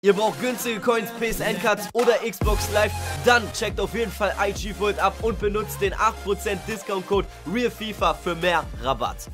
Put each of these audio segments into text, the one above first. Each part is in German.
Ihr braucht günstige Coins, PSN-Cards oder Xbox Live, dann checkt auf jeden Fall IG Vault ab und benutzt den 8% Discount-Code RealFIFA für mehr Rabatt.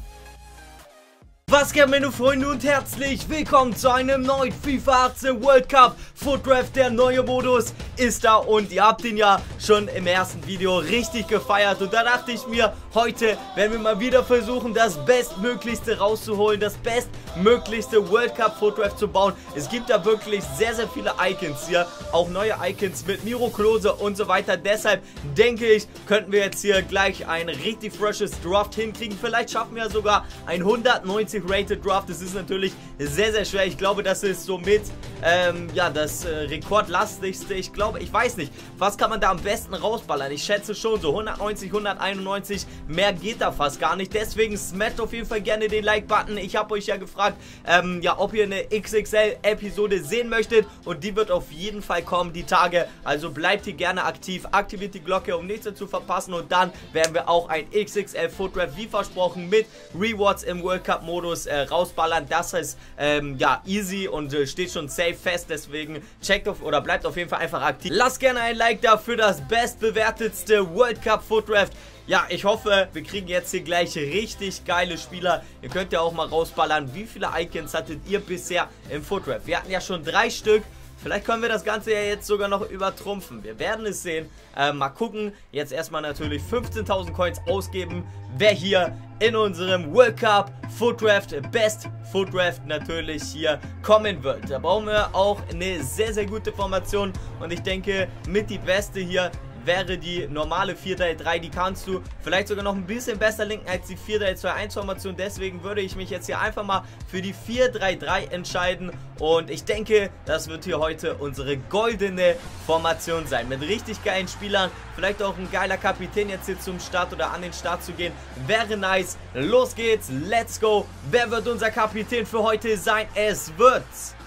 Was geht, meine Freunde, und herzlich willkommen zu einem neuen FIFA 18 World Cup Foot Draft. Der neue Modus ist da und ihr habt ihn ja schon im ersten Video richtig gefeiert. Und da dachte ich mir, heute werden wir mal wieder versuchen, das Bestmöglichste rauszuholen, das bestmöglichste World Cup Foot Draft zu bauen. Es gibt da wirklich sehr, sehr viele Icons hier, auch neue Icons mit Miro Klose und so weiter. Deshalb denke ich, könnten wir jetzt hier gleich ein richtig freshes Draft hinkriegen. Vielleicht schaffen wir sogar ein 190 Rated Draft. Das ist natürlich sehr, sehr schwer. Ich glaube, das ist somit ja, das rekordlastigste. Ich glaube, ich weiß nicht, was kann man da am besten rausballern? Ich schätze schon so 190, 191, mehr geht da fast gar nicht. Deswegen smasht auf jeden Fall gerne den Like-Button. Ich habe euch ja gefragt, ja, ob ihr eine XXL-Episode sehen möchtet, und die wird auf jeden Fall kommen, die Tage. Also bleibt hier gerne aktiv, aktiviert die Glocke, um nichts zu verpassen, und dann werden wir auch ein XXL Foot Draft, wie versprochen, mit Rewards im World Cup Modus rausballern. Das heißt, ja, easy und steht schon safe fest, deswegen checkt auf oder bleibt auf jeden Fall einfach aktiv. Lasst gerne ein Like da für das bestbewertetste World Cup Foot Draft. Ja, ich hoffe, wir kriegen jetzt hier gleich richtig geile Spieler. Ihr könnt ja auch mal rausballern, wie viele Icons hattet ihr bisher im Foot Draft? Wir hatten ja schon 3 Stück. Vielleicht können wir das Ganze ja jetzt sogar noch übertrumpfen. Wir werden es sehen. Mal gucken. Jetzt erstmal natürlich 15.000 Coins ausgeben, wer hier in unserem World Cup Foot Draft, Best Foot Draft natürlich hier kommen wird. Da brauchen wir auch eine sehr, sehr gute Formation. Und ich denke, mit die beste hier wäre die normale 4-3-3, die kannst du vielleicht sogar noch ein bisschen besser linken als die 4-3-2-1 Formation. Deswegen würde ich mich jetzt hier einfach mal für die 4-3-3 entscheiden, und ich denke, das wird hier heute unsere goldene Formation sein, mit richtig geilen Spielern, vielleicht auch ein geiler Kapitän jetzt hier zum Start oder an den Start zu gehen, wäre nice. Los geht's, let's go. Wer wird unser Kapitän für heute sein? Es wird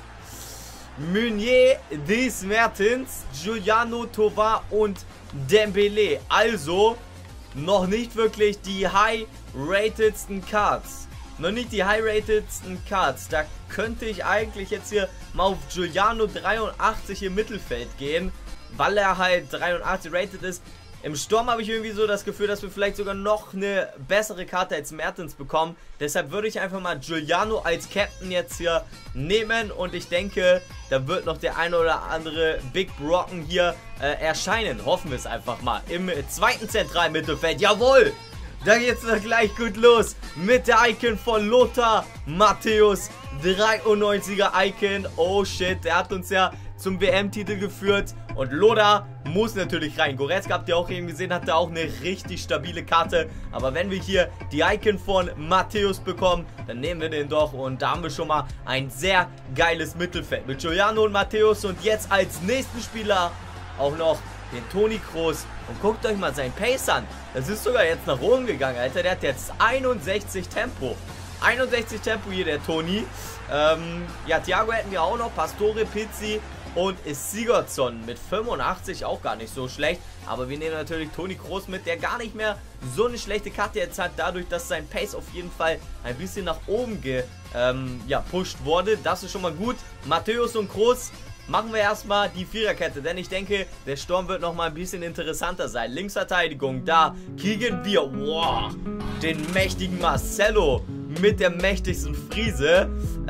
Meunier, Dries Mertens, Giuliano, Thauvin und Dembele. Also noch nicht wirklich die high-ratedsten Cards. Noch nicht die high-ratedsten Cards. Da könnte ich eigentlich jetzt hier mal auf Giuliano 83 im Mittelfeld gehen, weil er halt 83 rated ist. Im Sturm habe ich irgendwie so das Gefühl, dass wir vielleicht sogar noch eine bessere Karte als Mertens bekommen. Deshalb würde ich einfach mal Giuliano als Captain jetzt hier nehmen. Und ich denke, da wird noch der eine oder andere Big Brocken hier erscheinen. Hoffen wir es einfach mal. Im zweiten zentralen Mittelfeld. Jawohl! Da geht es gleich gut los mit der Icon von Lothar Matthäus. 93er Icon. Oh shit, der hat uns ja zum WM-Titel geführt. Und Lothar muss natürlich rein. Goretzka, habt ihr auch eben gesehen, hatte auch eine richtig stabile Karte. Aber wenn wir hier die Icon von Matthäus bekommen, dann nehmen wir den doch. Und da haben wir schon mal ein sehr geiles Mittelfeld mit Giuliano und Matthäus. Und jetzt als nächsten Spieler auch noch den Toni Kroos. Und guckt euch mal seinen Pace an. Das ist sogar jetzt nach oben gegangen, Alter. Der hat jetzt 61 Tempo. 61 Tempo hier, der Toni. Ja, Thiago hätten wir auch noch. Pastore, Pizzi und Sigurdsson mit 85, auch gar nicht so schlecht. Aber wir nehmen natürlich Toni Kroos mit, der gar nicht mehr so eine schlechte Karte jetzt hat, dadurch, dass sein Pace auf jeden Fall ein bisschen nach oben gepusht wurde. Das ist schon mal gut. Matthäus und Kroos machen wir erstmal die Viererkette, denn ich denke, der Sturm wird nochmal ein bisschen interessanter sein. Linksverteidigung, da kriegen wir, wow, den mächtigen Marcelo mit der mächtigsten Friese.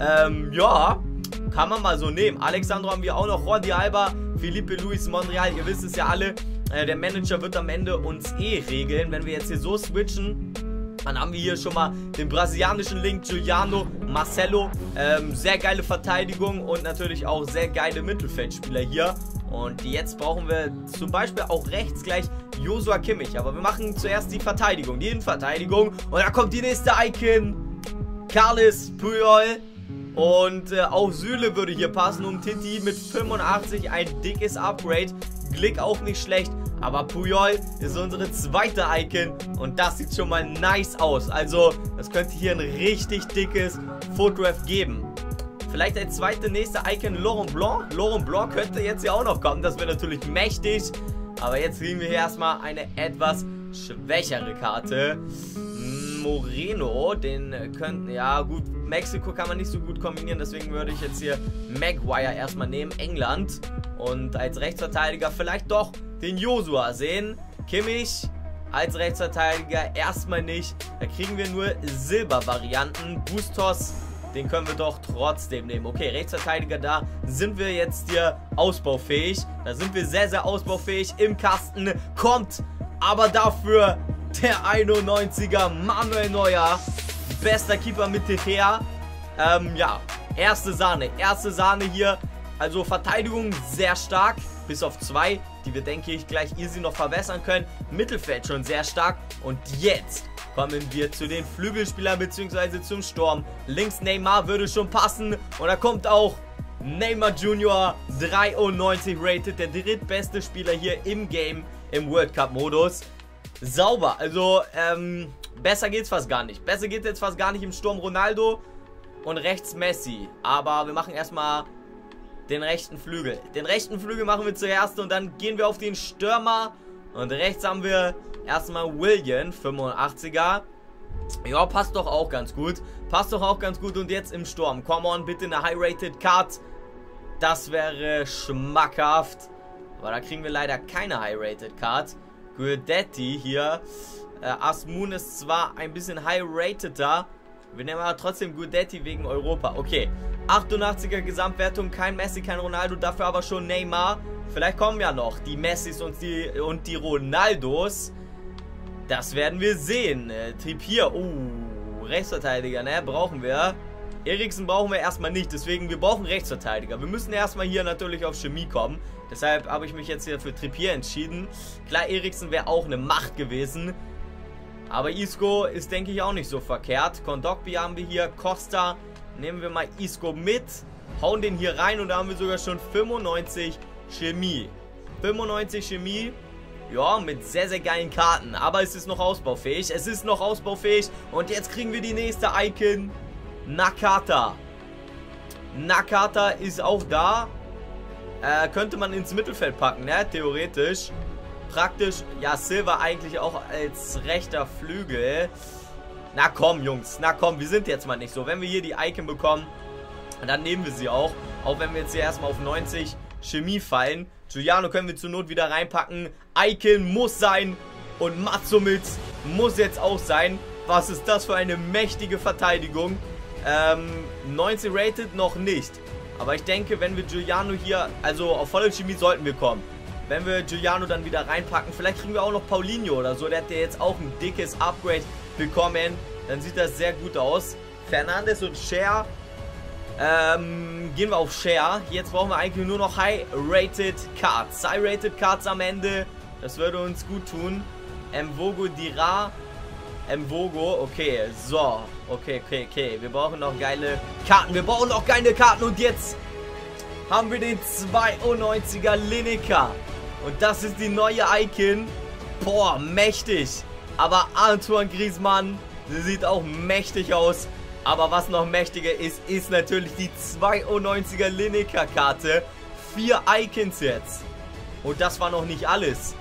Ja, kann man mal so nehmen. Alexandro haben wir auch noch, Jordi Alba, Felipe Luis Monreal, ihr wisst es ja alle. Der Manager wird am Ende uns regeln. Wenn wir jetzt hier so switchen, dann haben wir hier schon mal den brasilianischen Link, Giuliano, Marcelo. Sehr geile Verteidigung und natürlich auch sehr geile Mittelfeldspieler hier. Und jetzt brauchen wir zum Beispiel auch rechts gleich Joshua Kimmich. Aber wir machen zuerst die Verteidigung, die Innenverteidigung. Und da kommt die nächste Icon, Carles Puyol. Und auch Süle würde hier passen, und Titi mit 85, ein dickes Upgrade. Glick auch nicht schlecht, aber Puyol ist unsere zweite Icon und das sieht schon mal nice aus. Also das könnte hier ein richtig dickes Foot Draft geben. Vielleicht als zweite nächste Icon Laurent Blanc. Laurent Blanc könnte jetzt ja auch noch kommen, das wäre natürlich mächtig. Aber jetzt kriegen wir hier erstmal eine etwas schwächere Karte. Moreno, den könnten, ja gut, Mexiko kann man nicht so gut kombinieren, deswegen würde ich jetzt hier Maguire erstmal nehmen, England. Und als Rechtsverteidiger vielleicht doch den Joshua sehen. Kimmich als Rechtsverteidiger erstmal nicht. Da kriegen wir nur Silbervarianten. Bustos, den können wir doch trotzdem nehmen. Okay, Rechtsverteidiger, da sind wir jetzt hier ausbaufähig. Da sind wir sehr, sehr ausbaufähig. Im Kasten kommt aber dafür der 91er Manuel Neuer. Bester Keeper mit Techea. Ja, erste Sahne hier. Also Verteidigung sehr stark, bis auf 2, die wir, denke ich, gleich easy noch verbessern können. Mittelfeld schon sehr stark. Und jetzt kommen wir zu den Flügelspielern bzw. zum Sturm. Links Neymar würde schon passen. Und da kommt auch Neymar Junior, 93 rated, der drittbeste Spieler hier im Game, im World Cup Modus. Sauber, also besser geht's fast gar nicht. Besser geht's jetzt fast gar nicht im Sturm. Ronaldo und rechts Messi. Aber wir machen erstmal den rechten Flügel. Den rechten Flügel machen wir zuerst und dann gehen wir auf den Stürmer. Und rechts haben wir erstmal Willian, 85er. Ja, passt doch auch ganz gut. Passt doch auch ganz gut. Und jetzt im Sturm. Come on, bitte eine High-Rated Card. Das wäre schmackhaft. Aber da kriegen wir leider keine High-Rated Card. Guidetti hier. Asmun ist zwar ein bisschen high-rateter. Wir nehmen aber trotzdem Guidetti wegen Europa. Okay, 88er Gesamtwertung, kein Messi, kein Ronaldo, dafür aber schon Neymar. Vielleicht kommen ja noch die Messis und die Ronaldos. Das werden wir sehen. Trippier, Rechtsverteidiger, ne, brauchen wir. Eriksen brauchen wir erstmal nicht, deswegen wir brauchen Rechtsverteidiger. Wir müssen erstmal hier natürlich auf Chemie kommen. Deshalb habe ich mich jetzt hier für Trippier entschieden. Klar, Eriksen wäre auch eine Macht gewesen. Aber Isco ist, denke ich, auch nicht so verkehrt. Kondogbia haben wir hier. Costa. Nehmen wir mal Isco mit. Hauen den hier rein und da haben wir sogar schon 95 Chemie. 95 Chemie. Ja, mit sehr, sehr geilen Karten. Aber es ist noch ausbaufähig. Es ist noch ausbaufähig. Und jetzt kriegen wir die nächste Icon. Nakata. Nakata ist auch da. Könnte man ins Mittelfeld packen, ne? Theoretisch. Praktisch, ja, Silva eigentlich auch als rechter Flügel. Na komm, Jungs, na komm, wir sind jetzt mal nicht so. Wenn wir hier die Icon bekommen, dann nehmen wir sie auch. Auch wenn wir jetzt hier erstmal auf 90 Chemie fallen. Giuliano können wir zur Not wieder reinpacken. Icon muss sein. Und Matsumits muss jetzt auch sein. Was ist das für eine mächtige Verteidigung? 90 rated noch nicht. Aber ich denke, wenn wir Giuliano hier, also auf volle Chemie sollten wir kommen. Wenn wir Giuliano dann wieder reinpacken, vielleicht kriegen wir auch noch Paulinho oder so. Der hat ja jetzt auch ein dickes Upgrade bekommen. Dann sieht das sehr gut aus. Fernandes und Cher. Gehen wir auf Cher. Jetzt brauchen wir eigentlich nur noch High-Rated Cards. High-Rated Cards am Ende. Das würde uns gut tun. Mvogo Dira. Mvogo, okay, so. Okay. Wir brauchen noch geile Karten. Und jetzt haben wir den 92er Lineker. Und das ist die neue Icon. Boah, mächtig. Aber Antoine Griezmann sieht auch mächtig aus. Aber was noch mächtiger ist, ist natürlich die 92er Lineker-Karte. 4 Icons jetzt. Und das war noch nicht alles.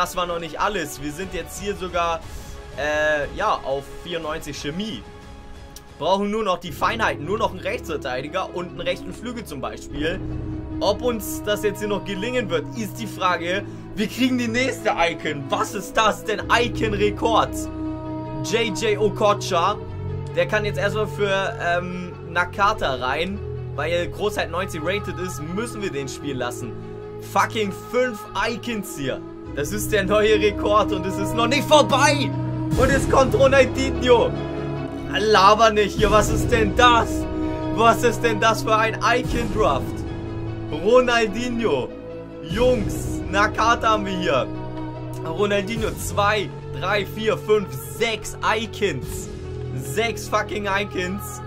Wir sind jetzt hier sogar, ja, auf 94 Chemie. Brauchen nur noch die Feinheiten. Nur noch einen Rechtsverteidiger und einen rechten Flügel zum Beispiel. Ob uns das jetzt hier noch gelingen wird, ist die Frage. Wir kriegen die nächste Icon. Was ist das denn? Icon-Rekord. JJ Okocha. Der kann jetzt erstmal für Nakata rein. Weil Großheit 90 rated ist, müssen wir den spielen lassen. Fucking 5 Icons hier. Das ist der neue Rekord und es ist noch nicht vorbei. Und es kommt Ronaldinho. Laber nicht hier. Was ist denn das? Was ist denn das für ein Icon-Draft? Ronaldinho. Jungs, Nakata haben wir hier. Ronaldinho, 2, 3, 4, 5, 6 Icons. 6 fucking Icons.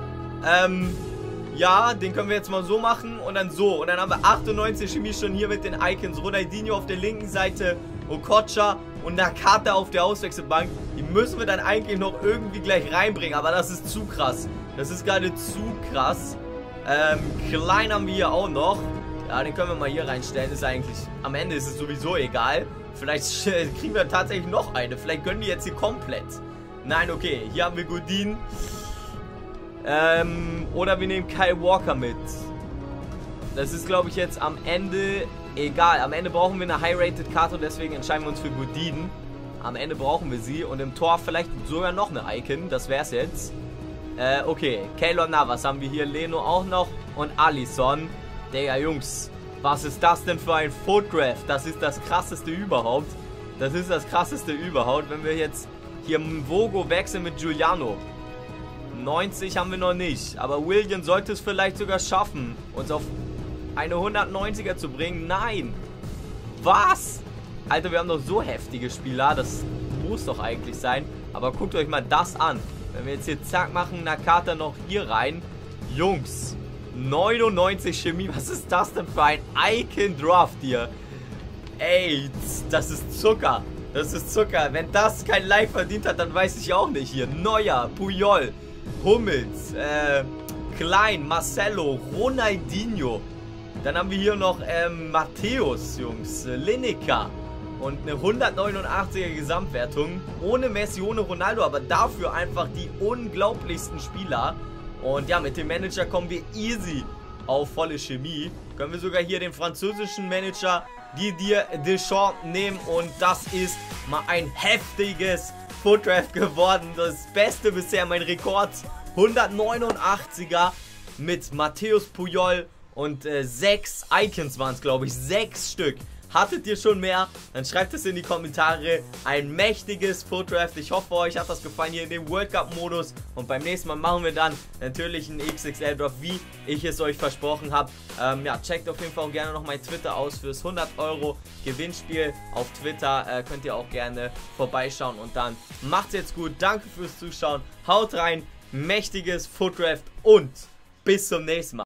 Ja, den können wir jetzt mal so machen und dann so. Und dann haben wir 98 Chemie schon hier mit den Icons. Ronaldinho auf der linken Seite, Okocha und Nakata auf der Auswechselbank. Die müssen wir dann eigentlich noch irgendwie gleich reinbringen. Aber das ist zu krass. Das ist gerade zu krass. Klein haben wir hier auch noch. Ja, den können wir mal hier reinstellen. Ist eigentlich, am Ende ist es sowieso egal. Vielleicht kriegen wir tatsächlich noch eine. Vielleicht gönnen die jetzt hier komplett. Nein, okay. Hier haben wir Godin. Oder wir nehmen Kyle Walker mit. Das ist, glaube ich, jetzt am Ende egal. Am Ende brauchen wir eine High-Rated-Karte und deswegen entscheiden wir uns für Godin. Am Ende brauchen wir sie und im Tor vielleicht sogar noch eine Icon. Das wär's jetzt. Okay. Keylor Navas haben wir hier. Leno auch noch und Alisson. Digga, Jungs. Was ist das denn für ein Footgraft? Das ist das krasseste überhaupt. Das ist das krasseste überhaupt. Wenn wir jetzt hier Mvogo wechseln mit Giuliano. 90 haben wir noch nicht. Aber William sollte es vielleicht sogar schaffen, uns auf eine 190er zu bringen. Nein. Was? Alter, wir haben doch so heftige Spieler. Das muss doch eigentlich sein. Aber guckt euch mal das an. Wenn wir jetzt hier zack machen, Nakata noch hier rein. Jungs. 99 Chemie. Was ist das denn für ein Icon-Draft hier? Ey, das ist Zucker. Das ist Zucker. Wenn das kein Like verdient hat, dann weiß ich auch nicht hier. Neuer, Puyol, Hummels, Klein, Marcelo, Ronaldinho. Dann haben wir hier noch Matthäus, Jungs, Lineker. Und eine 189er Gesamtwertung. Ohne Messi, ohne Ronaldo, aber dafür einfach die unglaublichsten Spieler. Und ja, mit dem Manager kommen wir easy auf volle Chemie. Können wir sogar hier den französischen Manager Didier Deschamps nehmen. Und das ist mal ein heftiges Footdraft geworden. Das Beste bisher, mein Rekord. 189er mit Matthäus, Puyol und 6 Icons waren es, glaube ich. 6 Stück. Hattet ihr schon mehr? Dann schreibt es in die Kommentare. Ein mächtiges Footdraft. Ich hoffe, euch hat das gefallen hier in dem World Cup Modus. Und beim nächsten Mal machen wir dann natürlich einen XXL Draft, wie ich es euch versprochen habe. Ja, checkt auf jeden Fall auch gerne noch mein Twitter aus fürs 100 € Gewinnspiel. Auf Twitter könnt ihr auch gerne vorbeischauen. Und dann macht's jetzt gut. Danke fürs Zuschauen. Haut rein. Mächtiges Footdraft und bis zum nächsten Mal.